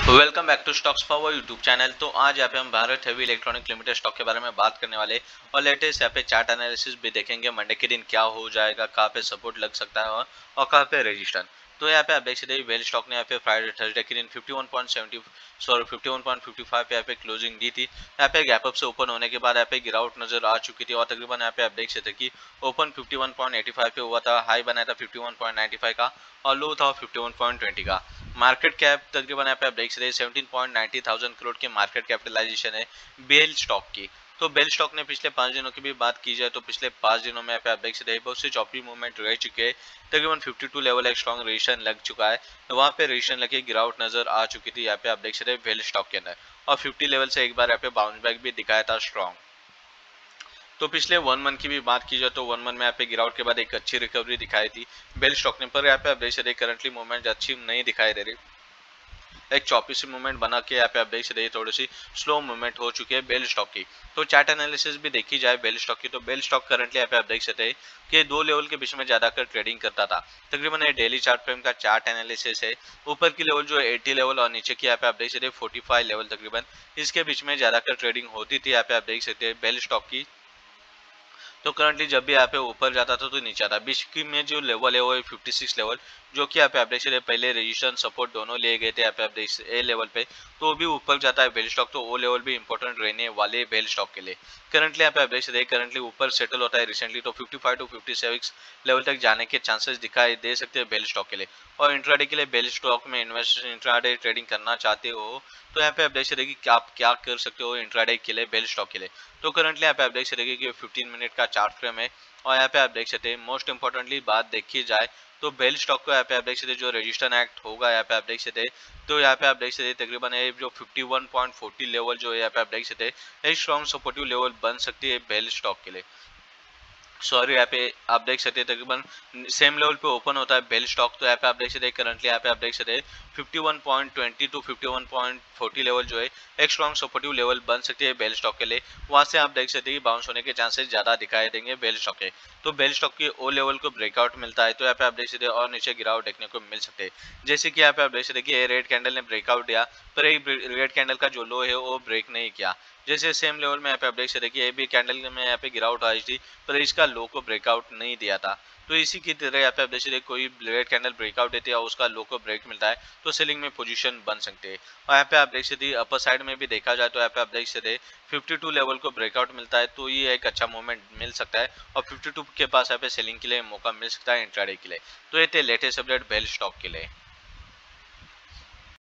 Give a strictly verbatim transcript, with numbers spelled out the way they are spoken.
Welcome back to stocks power YouTube channel. तो आज यहाँ पे हम Bharat heavy electronic limited stock के बारे में बात करने वाले और लेटेस्ट यहाँ पे चार्ट एनालिसिस भी देखेंगे। मंडे के दिन क्या हो जाएगा, कहाँ पे सपोर्ट लग सकता है और, और कहाँ पे रेजिस्टेंस। तो यहाँ पे आप देख सकते हैं वेल स्टॉक ने यहाँ पे फ्राइडे थर्सडे के दिन fifty one point seventy sorry fifty one point fifty five पे यहाँ पे क्लोजिंग दी थी। यहाँ पे गैप अप से ओपन होने के बाद यहाँ पे गिरावट नजर आ चुकी थी और तकरीबन यहाँ पे आप देख सकते कि open fifty one point eighty five पे हुआ था, हाई बनाया था fifty one point ninety five का और लो था फिफ्टी वन पॉइंट ट्वेंटी का। मार्केट कैप तकरीबन यहाँ पे आप देख सकते हैं seventeen point ninety thousand crore की मार्केट कैपिटलाइजेशन है बेल स्टॉक की। तो बेल स्टॉक ने पिछले पाँच दिनों की भी बात की जाए तो पिछले पाँच दिनों में यहाँ पे आप देख सकते हैं बहुत सी चौपी मूवमेंट रह चुके हैं। तकरीबन फिफ्टी टू लेवल एक स्ट्रॉन्ग रेजिस्टेंस लग चुका है, तो वहाँ पे रेजिस्टेंस लगे गिरावट नजर आ चुकी थी यहाँ पे आप देख सकते हैं बेल स्टॉक के अंदर, और फिफ्टी लेवल से एक बार यहाँ पे बाउंस बैक भी दिखाया था स्ट्रॉन्ग। तो पिछले वन मंथ की भी बात की जाए तो वन मंथ में यहाँ पे गिरावट के बाद एक अच्छी रिकवरी दिखाई थी बेल स्टॉक ने, पर यहाँ पे आप देख सकते करंटली मूवमेंट अच्छी नहीं दिखाई दे रही। एक चौपी सी मूवमेंट बना के यहाँ पे आप देख सकते हैं थोड़ी सी स्लो मूवमेंट हो चुकी है बेल स्टॉक की। तो चार्ट एनालिसिस भी देखी जाए बेल स्टॉक की तो बेल स्टॉक करंटली यहाँ पे आप देख सकते हैं कि दो लेवल के बीच में ज्यादातर ट्रेडिंग करता था। तकरीबन ये डेली चार्ट फ्रेम का चार्ट एनालिसिस है। ऊपर की लेवल जो है एटी लेवल और नीचे की यहाँ पे आप देख सकते हैं फोर्टी फाइव लेवल, तकरीबन इसके बीच में ज्यादातर ट्रेडिंग होती थी यहाँ पे आप देख सकते हैं बेल स्टॉक की। तो करंटली जब भी यहाँ पे ऊपर जाता था तो नीचे आता, बीच की में जो लेवल है वो है फिफ्टी सिक्स लेवल, जो कि यहाँ पे आप देख सकते हैं पहले रेजिस्टेंस सपोर्ट दोनों लिए गए थे यहाँ पे आप देख सकते ए लेवल पे, तो भी ऊपर जाता है बेल स्टॉक, तो वो लेवल भी इंपॉर्टेंट रहने वाले बेल स्टॉक के लिए। करंटली यहाँ पे आप देख सकते हैं करंटली ऊपर सेटल होता है रिसेंटली, तो fifty five to fifty seven level तक जाने के चांसेस दिखाई दे सकते हैं बेल स्टॉक के लिए। और इंट्राडे के लिए बेल स्टॉक में इन्वेस्ट इंट्राडे ट्रेडिंग करना चाहते हो तो यहाँ पे आप देख सकते हैं कि आप क्या कर सकते हो इंट्राडे के लिए बेल स्टॉक के लिए। तो करंटली यहाँ पे आप देख सकते हैं कि फिफ्टीन मिनट का चार्ट फ्रेम है और यहाँ पे आप देख सकते हैं मोस्ट इंपॉर्टेंटली बात देखी जाए तो बेल स्टॉक को यहाँ पे आप देख सकते हैं जो रजिस्टर एक्ट होगा यहाँ पे आप देख सकते हैं, तो यहाँ पे आप देख सकते हैं तकरीबन ये जो fifty one point forty level जो है यहाँ पे आप देख सकते हैं एक स्ट्रॉन्ग सपोर्टिव लेवल बन सकती है बेल स्टॉक के लिए। सॉरी यहाँ पे आप देख सकते हैं तकरीबन सेम लेवल पे ओपन होता है बेल स्टॉक, तो यहाँ पे आप देख सकते हैं करंटली यहाँ पे आप देख सकते हैं fifty one point twenty two fifty one point forty level जो है एक स्ट्रॉन्ग सपोर्टिव लेवल बन सकती है बेल स्टॉक के लिए। वहां से आप देख सकते हैं कि बाउंस होने के चांसेस ज्यादा दिखाई देंगे बेल स्टॉक के। तो बेल स्टॉक की ओ लेवल को ब्रेकआउट मिलता है तो यहाँ पे आप देख सकते हैं और नीचे गिरावट देखने को मिल सकते हैं। जैसे कि यहाँ पे आप देख सकते हैं कि रेड कैंडल ने ब्रेकआउट दिया, पर रेड कैंडल का जो लो है वो ब्रेक नहीं किया। जैसे सेम लेवल में यहाँ पे आप देख सकते हैं कि ये भी कैंडल में यहाँ पे गिरावट आई थी, पर इसका लो को ब्रेकआउट नहीं दिया था। तो इसी की तरह यहाँ पे आप देख सकते हैं कोई रेड कैंडल ब्रेकआउट देती है और उसका लो को ब्रेक मिलता है तो सेलिंग में पोजीशन बन सकते हैं। और यहाँ पे आप देख सकते हैं अपर साइड में भी देखा जाए तो यहाँ पे आप देख सकते हैं फिफ्टी टू लेवल को ब्रेकआउट मिलता है तो ये एक अच्छा मूवमेंट मिल सकता है और फिफ्टी टू के पास यहाँ पे सेलिंग के लिए मौका मिल सकता है इंट्राडे के लिए। तो ये थे लेटेस्ट अपडेट बेल स्टॉक के लिए।